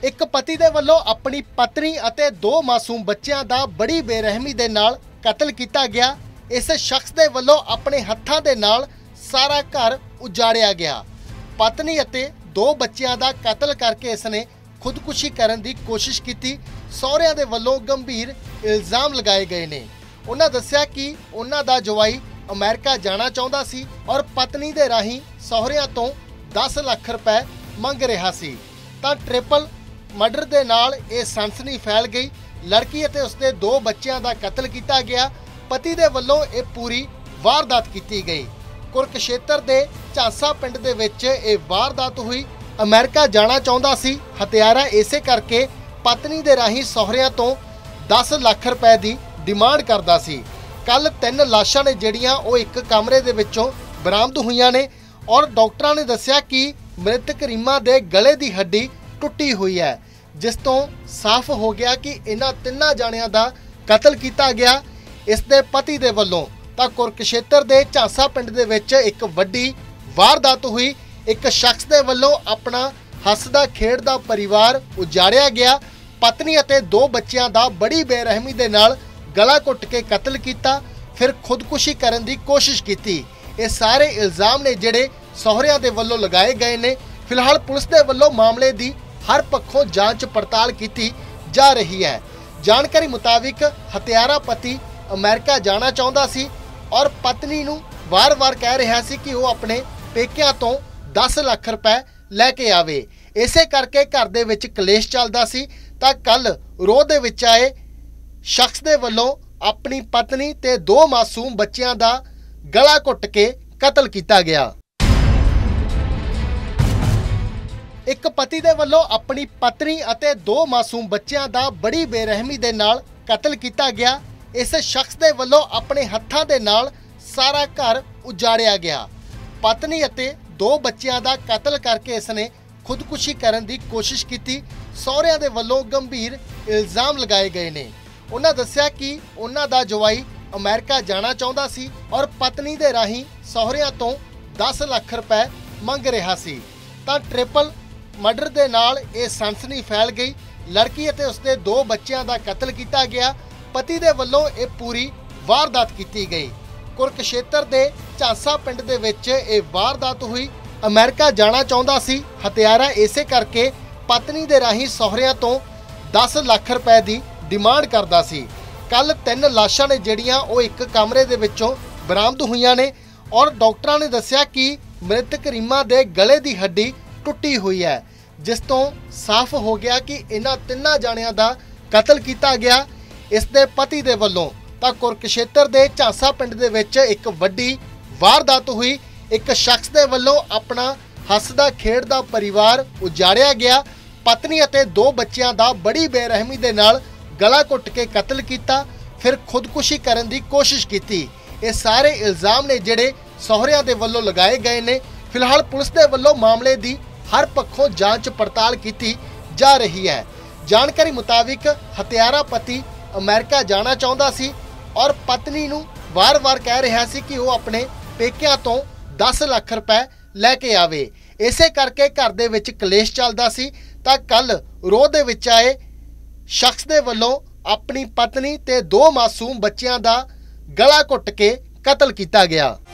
एक पति दे वल्लों अपनी पत्नी अते दो मासूम बच्चों का बड़ी बेरहमी दे नाल कतल किया गया। इस शख्स दे वल्लों अपने हत्थां दे नाल सारा घर उजाड़िया गया। पत्नी अते दो बच्चों का कतल करके इसने खुदकुशी करने की कोशिश की। सहुरिਆਂ दे वल्लों गंभीर इल्जाम लगाए गए ने। उन्हां दस्सिया कि उन्हां दा जवाई अमेरिका जाना चाहुंदा सी और पत्नी दे राही सहुरिਆਂ तो 10 लाख रुपए मंग रहा सी। तां ट्रिपल मर्डर दे नाल ये सनसनी फैल गई। लड़की अते उसके दो बच्चों का कतल किया गया। पति दे वल्लों ये पूरी वारदात की गई। कुरुक्षेत्र के झांसा पिंड दे विच ये वारदात हुई। अमेरिका जाना चाहुंदा सी, हत्यारा इसे करके पत्नी दे राही सहुरिਆਂ तो 10 लाख रुपए की डिमांड करदा सी। कल 3 लाशां ने जिहड़ियां वो एक कमरे दे विचों बरामद हुईयां ने और डॉक्टरां ने दस्सिया कि मृतक रीमा दे गले की हड्डी टुटी हुई है, जिस तो साफ हो गया कि इन्हां तिन्नां जाणियां दा कतल किया गया। इस दे पति दे वल्लों तां कुरुक्षेत्र दे झांसा पिंड दे विच एक वड्डी वारदात हुई। एक शख्स दे वल्लों अपना हसदा खेडदा परिवार उजाड़िया गया। पत्नी अते दो बच्चों का बड़ी बेरहमी दे नाल गला घुट के कतल किया, फिर खुदकुशी करने की कोशिश की। ये सारे इल्जाम ने जिहड़े सहुरिਆਂ दे वल्लों लगाए गए ने। फिलहाल पुलिस दे वल्लों मामले की हर पक्षों जांच पड़ताल की जा रही है। जानकारी मुताबिक हत्यारा पति अमेरिका जाना चाहुंदा सी और पत्नी नूं वार-वार कह रहा सी कि वो अपने पेकिਆਂ तो 10 लाख रुपए लैके आवे। इसे करके घर दे विच कलेश चलदा सी। तां कल रोह दे विच आए शख्स दे वल्लों अपनी पत्नी ते दो मासूम बच्चों का गला घुट के कतल किया गया। एक पति दे वल्लों अपनी पत्नी अते दो मासूम बच्चों का बड़ी बेरहमी दे नाल कतल किया गया। इस शख्स दे वल्लों अपने हत्थां दे नाल सारा घर उजाड़िया गया। पत्नी अते दो बच्चों का कतल करके इसने खुदकुशी करने की कोशिश की। सहुरिਆਂ दे वल्लों गंभीर इल्जाम लगाए गए ने। उन्हां दस्सिया कि उन्हां दा जवाई अमेरिका जाना चाहुंदा सी और पत्नी दे राही सहुरिਆਂ तो 10 लाख रुपए मंग रहा सी। तां ट्रिपल मर्डर दे नाल ये सनसनी फैल गई। लड़की अते उसके दो बच्चों का कतल किया गया। पति दे वल्लों ये पूरी वारदात की गई। कुरुक्षेत्र के झांसा पिंड दे विच ये वारदात हुई। अमेरिका जाना चाहुंदा सी, हत्यारा इसे करके पत्नी दे राही सहुरिਆਂ तो 10 लाख रुपए की डिमांड करदा सी। कल 3 लाशां ने जिहड़ियां वो एक कमरे दे विचों बरामद हुईयां ने और डॉक्टरां ने दस्सिया कि मृतक रीमा दे गले की हड्डी टुटी हुई है, जिस तो साफ हो गया कि इन्हां तिन्नां जाणियां दा कतल किया गया। इस दे पति दे वल्लों तां कुरुक्षेत्र के झांसा पिंड दे विच एक वड्डी वारदात हुई। एक शख्स दे वल्लों अपना हसदा खेडदा परिवार उजाड़िया गया। पत्नी अते दो बच्चों का बड़ी बेरहमी दे नाल गला घुट के कतल किया, फिर खुदकुशी करने की कोशिश की। ये सारे इल्जाम ने जिहड़े सहुरिਆਂ दे वल्लों लगाए गए ने। फिलहाल पुलिस दे वल्लों मामले की हर पक्षों जांच पड़ताल की जा रही है। जानकारी मुताबिक हत्यारा पति अमेरिका जाना चाहुंदा सी और पत्नी नूं वार-वार कह रहा सी कि वो अपने पेकिਆਂ तो 10 लाख रुपए लैके आवे। इसे करके घर दे विच कलेश चलदा सी। तां कल रोह दे विच आए शख्स दे वल्लों अपनी पत्नी ते दो मासूम बच्चों का गला घुट के कतल किया गया।